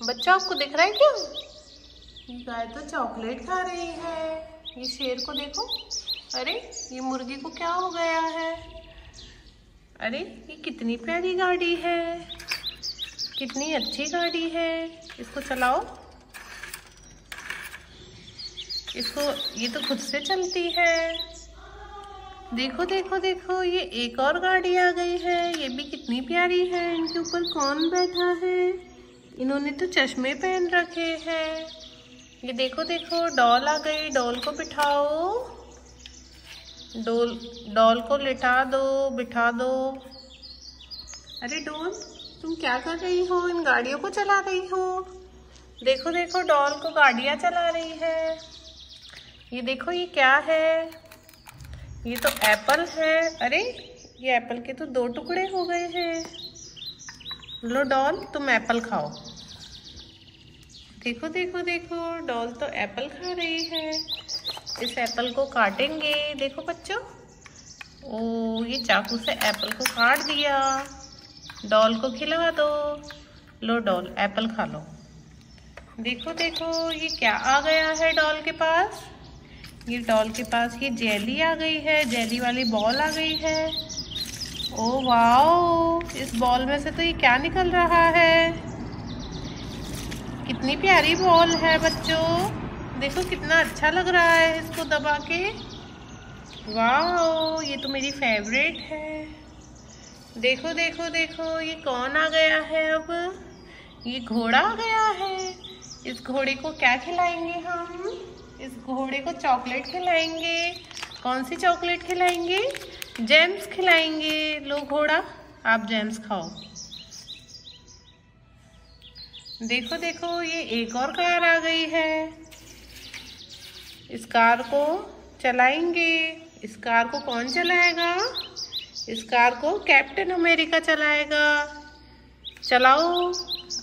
बच्चा आपको दिख रहा है क्या? ये गाय तो चॉकलेट खा रही है। ये शेर को देखो। अरे ये मुर्गी को क्या हो गया है? अरे ये कितनी प्यारी गाड़ी है, कितनी अच्छी गाड़ी है। इसको चलाओ, इसको, ये तो खुद से चलती है। देखो देखो देखो, ये एक और गाड़ी आ गई है। ये भी कितनी प्यारी है। इनके ऊपर कौन बैठा है? इन्होंने तो चश्मे पहन रखे हैं। ये देखो देखो, डॉल आ गई। डॉल को बिठाओ, डॉल को लिटा दो, बिठा दो। अरे डॉल, तुम क्या कर रही हो? इन गाड़ियों को चला रही हो। देखो देखो, डॉल को गाड़ियां चला रही है। ये देखो, ये क्या है? ये तो एप्पल है। अरे ये एप्पल के तो 2 टुकड़े हो गए हैं। लो डॉल, तुम एप्पल खाओ। देखो देखो देखो, डॉल तो एप्पल खा रही है। इस एप्पल को काटेंगे। देखो बच्चों, ओ ये चाकू से एप्पल को काट दिया। डॉल को खिला दो। लो डॉल, एप्पल खा लो। देखो देखो, ये क्या आ गया है डॉल के पास? ये डॉल के पास ये जेली आ गई है। जेली वाली बॉल आ गई है। ओ वाओ, इस बॉल में से तो ये क्या निकल रहा है? कितनी प्यारी बॉल है बच्चों। देखो कितना अच्छा लग रहा है इसको दबा के। वाओ, ये तो मेरी फेवरेट है। देखो देखो देखो, ये कौन आ गया है अब? ये घोड़ा आ गया है। इस घोड़े को क्या खिलाएंगे हम? इस घोड़े को चॉकलेट खिलाएंगे। कौन सी चॉकलेट खिलाएंगे? जेम्स खिलाएंगे। लो घोड़ा, आप जेम्स खाओ। देखो देखो, ये एक और कार आ गई है। इस कार को चलाएंगे। इस कार को कौन चलाएगा? इस कार को कैप्टन अमेरिका चलाएगा। चलाओ।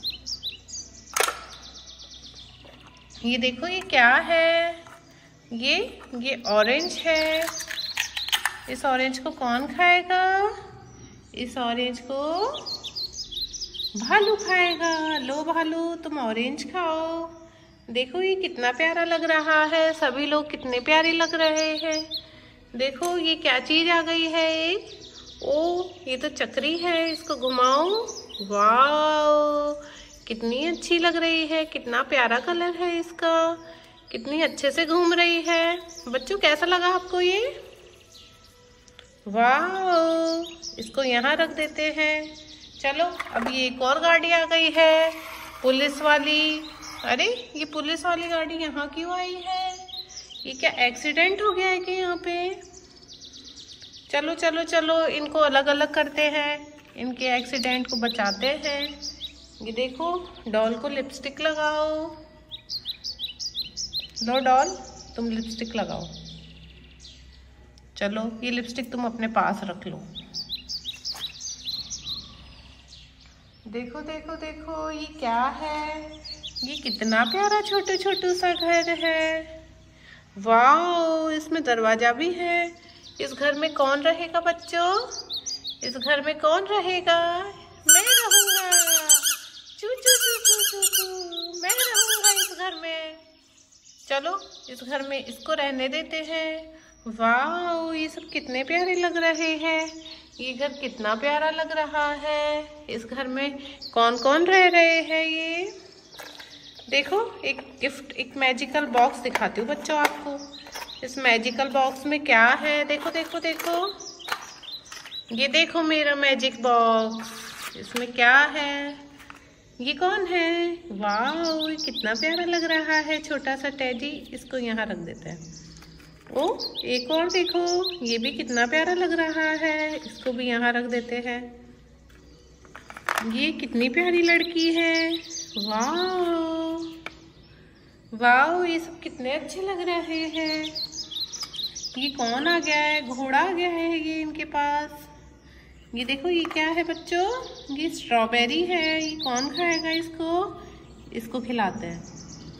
ये देखो, ये क्या है? ये ऑरेंज है। इस ऑरेंज को कौन खाएगा? इस ऑरेंज को भालू खाएगा। लो भालू, तुम ऑरेंज खाओ। देखो ये कितना प्यारा लग रहा है। सभी लोग कितने प्यारे लग रहे हैं। देखो ये क्या चीज आ गई है एक। ओ ये तो चक्री है, इसको घुमाओ। वाओ, कितनी अच्छी लग रही है। कितना प्यारा कलर है इसका। कितनी अच्छे से घूम रही है। बच्चों कैसा लगा आपको ये? वाओ, इसको यहाँ रख देते हैं। चलो, अब ये एक और गाड़ी आ गई है, पुलिस वाली। अरे ये पुलिस वाली गाड़ी यहाँ क्यों आई है? ये क्या एक्सीडेंट हो गया है क्या यहाँ पे? चलो चलो चलो, इनको अलग अलग करते हैं, इनके एक्सीडेंट को बचाते हैं। ये देखो, डॉल को लिपस्टिक लगाओ। लो डॉल, तुम लिपस्टिक लगाओ। चलो, ये लिपस्टिक तुम अपने पास रख लो। देखो देखो देखो, ये क्या है? ये कितना प्यारा छोटू छोटू सा घर है। वाओ, इसमें दरवाजा भी है। इस घर में कौन रहेगा बच्चों? इस घर में कौन रहेगा? मैं रहूंगा। चू चू चू चू चू चू, मैं रहूंगा इस घर में। चलो, इस घर में इसको रहने देते हैं। वाओ, ये सब कितने प्यारे लग रहे हैं। ये घर कितना प्यारा लग रहा है। इस घर में कौन कौन रह रहे हैं? ये देखो, एक गिफ्ट, एक मैजिकल बॉक्स दिखाती हूँ बच्चों आपको। इस मैजिकल बॉक्स में क्या है? देखो देखो देखो, ये देखो मेरा मैजिक बॉक्स। इसमें क्या है? ये कौन है? वाओ, ये कितना प्यारा लग रहा है, छोटा सा टेडी। इसको यहाँ रख देते हैं। ओ एक और देखो, ये भी कितना प्यारा लग रहा है। इसको भी यहाँ रख देते हैं। ये कितनी प्यारी लड़की है। वाओ वाओ, ये सब कितने अच्छे लग रहे हैं। ये कौन आ गया है? घोड़ा आ गया है ये इनके पास। ये देखो, ये क्या है बच्चों? ये स्ट्रॉबेरी है। ये कौन खाएगा इसको? इसको खिलाते हैं।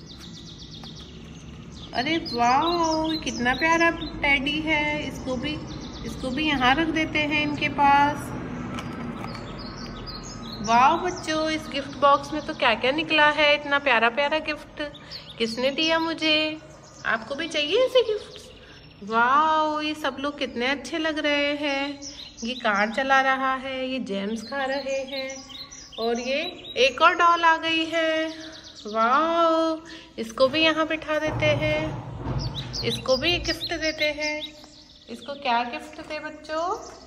अरे वाओ, कितना प्यारा टेडी है। इसको भी यहाँ रख देते हैं इनके पास। वाह बच्चों, इस गिफ्ट बॉक्स में तो क्या क्या निकला है। इतना प्यारा प्यारा गिफ्ट किसने दिया मुझे? आपको भी चाहिए ऐसे गिफ्ट? वाह, ये सब लोग कितने अच्छे लग रहे हैं। ये कार चला रहा है, ये जेम्स खा रहे हैं, और ये एक और डॉल आ गई है। वाह, इसको भी यहाँ बिठा देते हैं, इसको भी एक गिफ्ट देते हैं। इसको क्या गिफ्ट दे बच्चों?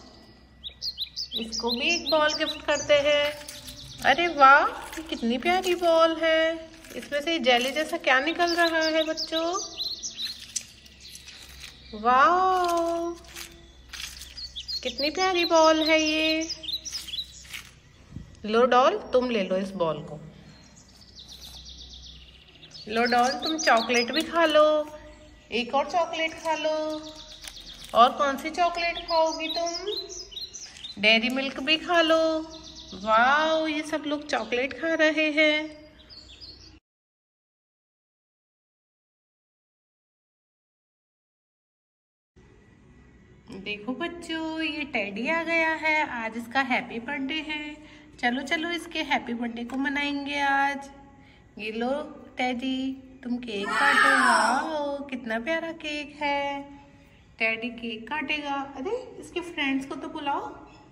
इसको भी एक बॉल गिफ्ट करते हैं। अरे वाह, ये कितनी प्यारी बॉल है। इसमें से जेली जैसा क्या निकल रहा है बच्चों? वाह, कितनी प्यारी बॉल है ये। लो डॉल, तुम ले लो इस बॉल को। लो डॉल, तुम चॉकलेट भी खा लो, एक और चॉकलेट खा लो। और कौन सी चॉकलेट खाओगी तुम? डेयरी मिल्क भी खा लो। वाह, ये सब लोग चॉकलेट खा रहे हैं। देखो बच्चों, ये टेडी आ गया है। आज इसका हैप्पी बर्थडे है। चलो चलो, इसके हैप्पी बर्थडे को मनाएंगे आज। ये लो टेडी, तुम केक काटो। वाह, कितना प्यारा केक है। टेडी केक काटेगा। अरे, इसके फ्रेंड्स को तो बुलाओ।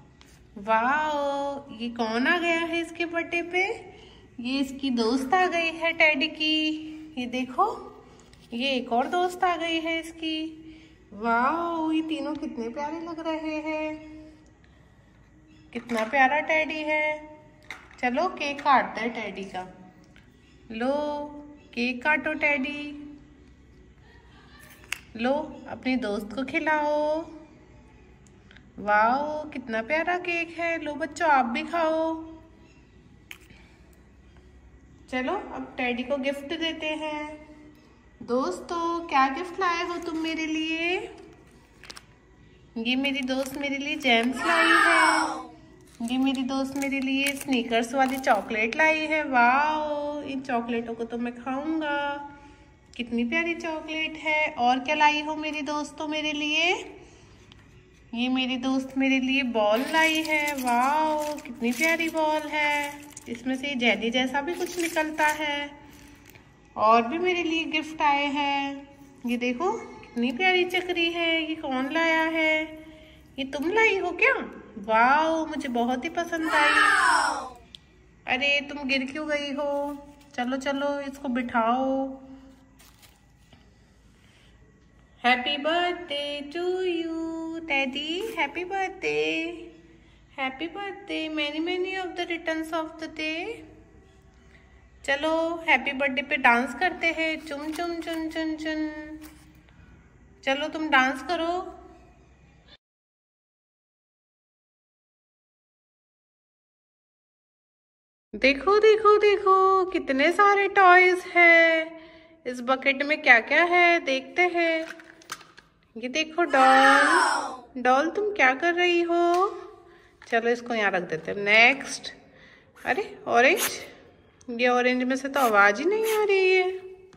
वाह, ये कौन आ गया है इसके बर्थडे पे? ये इसकी दोस्त आ गई है टेडी की। ये देखो, ये एक और दोस्त आ गई है इसकी। वाह, ये तीनों कितने प्यारे लग रहे हैं। कितना प्यारा टेडी है। चलो केक काटते हैं टेडी का। लो, केक काटो टेडी। लो, अपनी दोस्त को खिलाओ। वाह, कितना प्यारा केक है। लो बच्चों, आप भी खाओ। चलो अब टेडी को गिफ्ट देते हैं। दोस्तों, क्या गिफ्ट लाए हो तुम मेरे लिए? ये मेरी दोस्त मेरे लिए जेम्स लाई है। ये मेरी दोस्त मेरे लिए स्नीकर्स वाली चॉकलेट लाई है। वाह, इन चॉकलेटों को तो मैं खाऊंगा। कितनी प्यारी चॉकलेट है। और क्या लाई हो मेरी दोस्तों मेरे लिए? ये मेरी दोस्त मेरे लिए बॉल लाई है। वाह, कितनी प्यारी बॉल है। इसमें से जेली जैसा भी कुछ निकलता है। और भी मेरे लिए गिफ्ट आए हैं। ये देखो, कितनी प्यारी चक्री है। ये कौन लाया है? ये तुम लाई हो क्या? वाह, मुझे बहुत ही पसंद आई। अरे, तुम गिर क्यों गई हो? चलो चलो, इसको बिठाओ। Happy birthday to you teddy. Happy birthday, happy birthday. Many many of the returns of the day. चलो हैप्पी बर्थडे पे डांस करते हैं। चुम चुम चुन चुन चुन। चलो तुम डांस करो। देखो देखो देखो, कितने सारे टॉयज है। इस बकेट में क्या क्या है देखते हैं। ये देखो डॉल। डॉल, तुम क्या कर रही हो? चलो इसको यहाँ रख देते हैं। नेक्स्ट। अरे ऑरेंज, ये ऑरेंज में से तो आवाज ही नहीं आ रही है।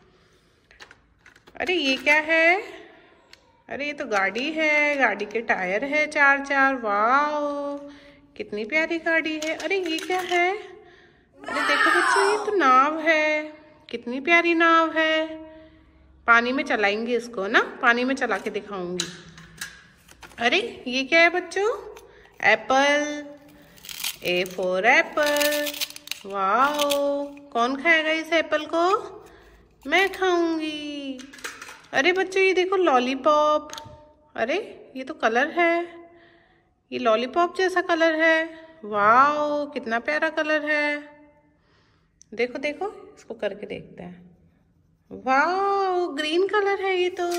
अरे ये क्या है? अरे ये तो गाड़ी है। गाड़ी के टायर है चार चार। वाह, कितनी प्यारी गाड़ी है। अरे ये क्या है? अरे देखो बच्चों, ये तो नाव है। कितनी प्यारी नाव है। पानी में चलाएंगे इसको ना, पानी में चला के दिखाऊंगी। अरे ये क्या है बच्चों? एप्पल। A for apple. वाह, कौन खाएगा इस एप्पल को? मैं खाऊंगी। अरे बच्चों, ये देखो लॉलीपॉप। अरे ये तो कलर है, ये लॉलीपॉप जैसा कलर है। वाह, कितना प्यारा कलर है। देखो देखो, इसको करके देखते हैं। वाह, ग्रीन कलर है ये तो।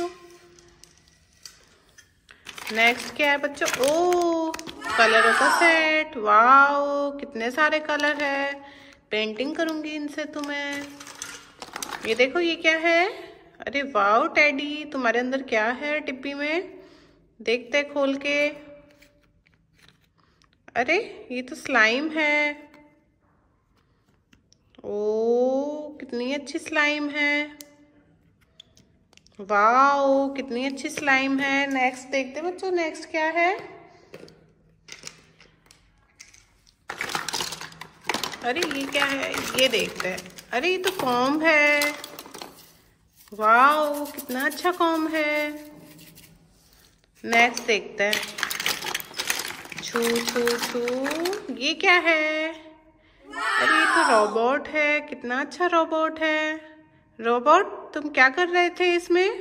नेक्स्ट क्या है बच्चों? ओ, कलरों का सेट। वाह, कितने सारे कलर है। पेंटिंग करूंगी इनसे तुम्हें। ये देखो, ये क्या है? अरे वाह टेडी, तुम्हारे अंदर क्या है टिप्पी में? देखते खोल के। अरे ये तो स्लाइम है। ओ, कितनी अच्छी स्लाइम है। वाह, कितनी अच्छी स्लाइम है। नेक्स्ट देखते बच्चों, नेक्स्ट क्या है? अरे ये क्या है, ये देखते हैं। अरे ये तो कॉम्ब है। वाओ कितना अच्छा कॉम्ब है। नेक्स्ट देखते हैं। छू छू छू, ये क्या है? अरे ये तो रोबोट है। कितना अच्छा रोबोट है। रोबोट तुम क्या कर रहे थे इसमें?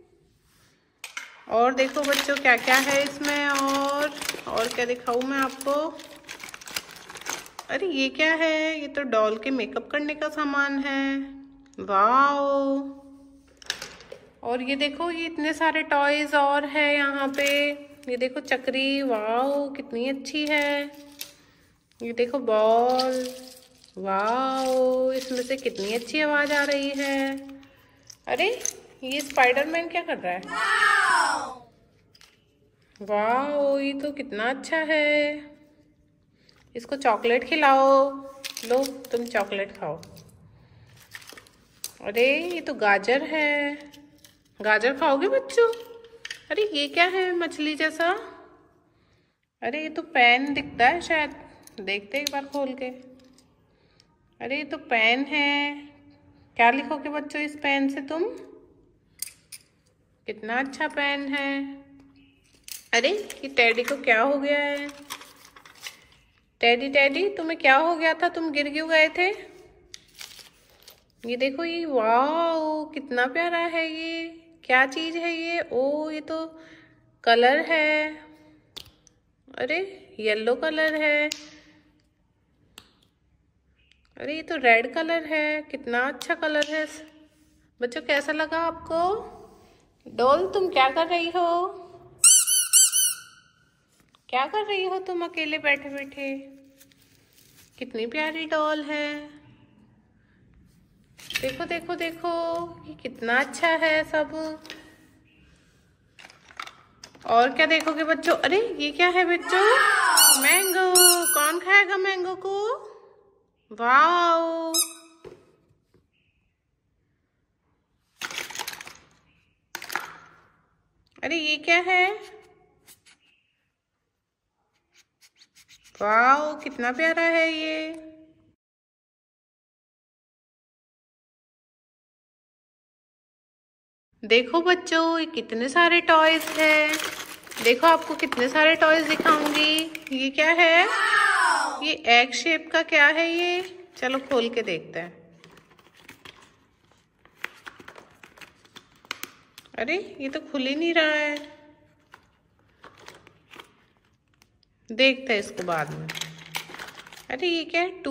और देखो बच्चों क्या क्या है इसमें। और क्या दिखाऊं मैं आपको? अरे ये क्या है? ये तो डॉल के मेकअप करने का सामान है। वाओ। और ये देखो, ये इतने सारे टॉयज और है यहाँ पे। ये देखो चक्री, वाओ कितनी अच्छी है। ये देखो बॉल, वाओ इसमें से कितनी अच्छी आवाज आ रही है। अरे ये स्पाइडरमैन क्या कर रहा है? वाओ ये तो कितना अच्छा है। इसको चॉकलेट खिलाओ। लो तुम चॉकलेट खाओ। अरे ये तो गाजर है। गाजर खाओगे बच्चों? अरे ये क्या है मछली जैसा? अरे ये तो पेन दिखता है शायद, देखते एक बार खोल के। अरे ये तो पेन है। क्या लिखोगे बच्चों इस पेन से तुम? कितना अच्छा पेन है। अरे ये टेडी को क्या हो गया है? टेडी टेडी तुम्हें क्या हो गया था? तुम गिर क्यों गए थे? ये देखो ये, वाओ कितना प्यारा है। ये क्या चीज है ये? ओ ये तो कलर है। अरे येलो कलर है। अरे ये तो रेड कलर है। कितना अच्छा कलर है। बच्चों कैसा लगा आपको? डॉल तुम क्या कर रही हो? क्या कर रही हो तुम अकेले बैठे बैठे? कितनी प्यारी डॉल है। देखो देखो देखो, ये कितना अच्छा है सब। और क्या देखोगे बच्चों? अरे ये क्या है बच्चों? मैंगो। कौन खाएगा मैंगो को? वाओ। अरे ये क्या है? वाओ कितना प्यारा है ये। देखो बच्चों ये कितने सारे टॉयज हैं। देखो आपको कितने सारे टॉयज दिखाऊंगी। ये क्या है? ये एग शेप का क्या है ये? चलो खोल के देखते हैं। अरे ये तो खुल ही नहीं रहा है। देखते हैं इसको बाद में। अरे ये क्या है?